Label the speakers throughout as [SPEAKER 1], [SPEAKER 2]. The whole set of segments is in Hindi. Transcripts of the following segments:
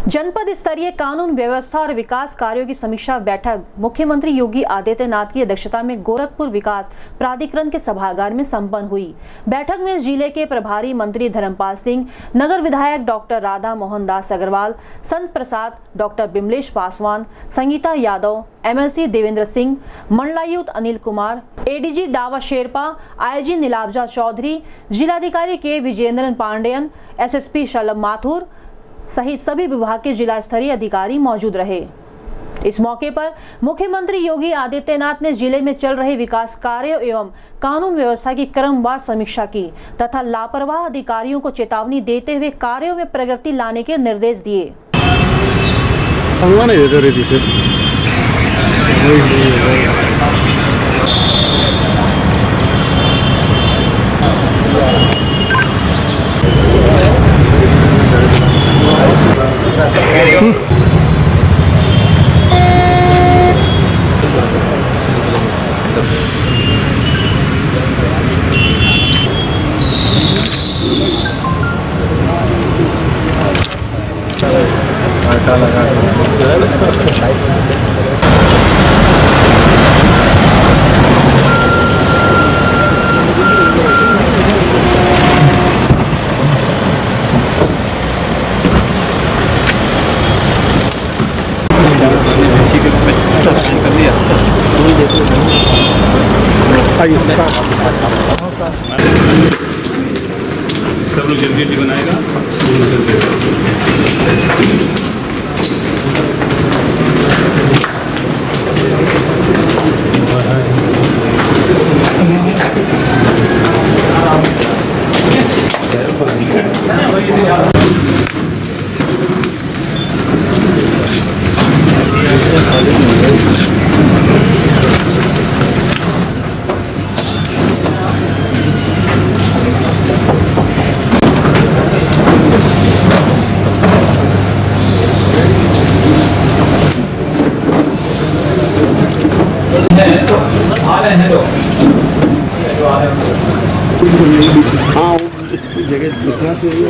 [SPEAKER 1] जनपद स्तरीय कानून व्यवस्था और विकास कार्यों की समीक्षा बैठक मुख्यमंत्री योगी आदित्यनाथ की अध्यक्षता में गोरखपुर विकास प्राधिकरण के सभागार में संपन्न हुई। बैठक में जिले के प्रभारी मंत्री धर्मपाल सिंह, नगर विधायक doctor Radha Mohan Das Agarwal, Sant Prasad, doctor Bimlesh Paswan, Sangeeta Yadav, MLC Devendra Singh, मंडलायुक्त अनिल कुमार, एडीजी दावा शेरपा, आईजी नीलाब्जा चौधरी, जिलाधिकारी के विजेंद्रन पांडेयन, एसएसपी शलभ माथुर सहित सभी विभाग के जिला स्तरीय अधिकारी मौजूद रहे। इस मौके पर मुख्यमंत्री योगी आदित्यनाथ ने जिले में चल रहे विकास कार्यों एवं कानून व्यवस्था की क्रमवार समीक्षा की तथा लापरवाह अधिकारियों को चेतावनी देते हुए कार्यों में प्रगति लाने के निर्देश दिए।
[SPEAKER 2] आटा लगा
[SPEAKER 3] सब लोग जल्दी बनाएगा।
[SPEAKER 2] हाँ जगह दिखना चाहिए।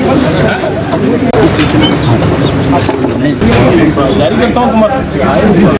[SPEAKER 2] कुछ